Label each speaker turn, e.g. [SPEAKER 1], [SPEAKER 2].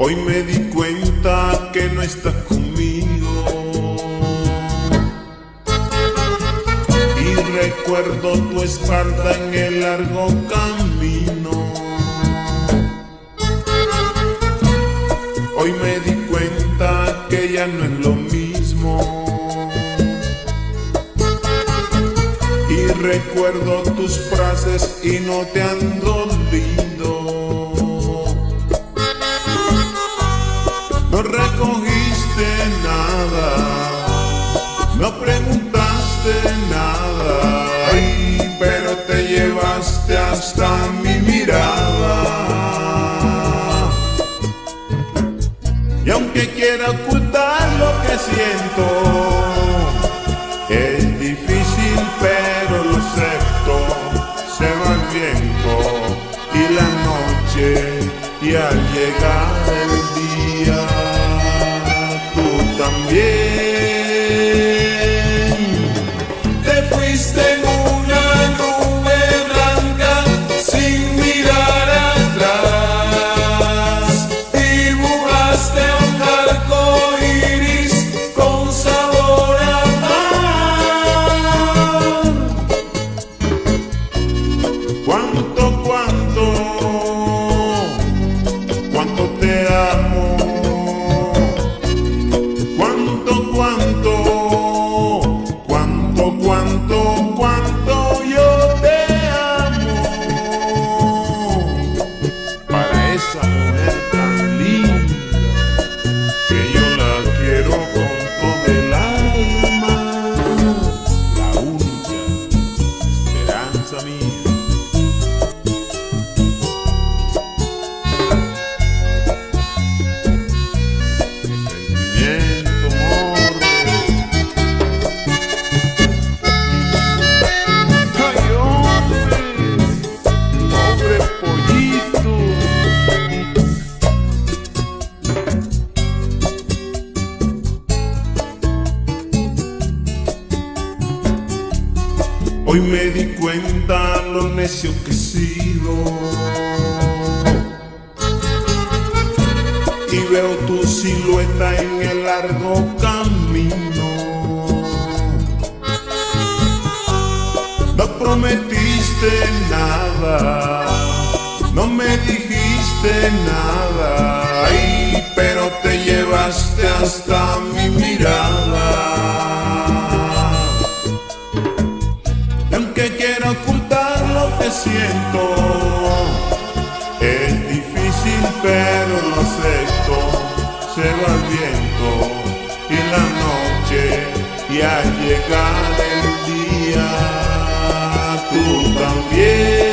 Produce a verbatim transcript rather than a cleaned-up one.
[SPEAKER 1] Hoy me di cuenta que no estás conmigo y recuerdo tu espalda en el largo camino. Hoy me di cuenta que ya no es lo mismo y recuerdo tus frases y no te han dolido. No recogiste nada, no preguntaste nada, ay, pero te llevaste hasta mi mirada. Y aunque quiera ocultar lo que siento, es difícil, pero lo acepto. Se va el viento y la noche, y al llegar el día, tú también te fuiste en una nube blanca sin mirar atrás. Dibujaste un arco iris con sabor a mar. ¿Cuánto, cuánto, cuánto te amo? Cuánto, cuánto, cuánto, cuánto, cuánto yo te amo. Para esa mujer tan linda que yo la quiero con todo el alma, la única esperanza mía. Hoy me di cuenta lo necio que he sido y veo tu silueta en el largo camino. No prometiste nada, no me dijiste nada, ay, pero te llevaste hasta mi mirada. Quiero ocultar lo que siento, es difícil pero lo acepto. Se va el viento y la noche, y al llegar el día, tú también.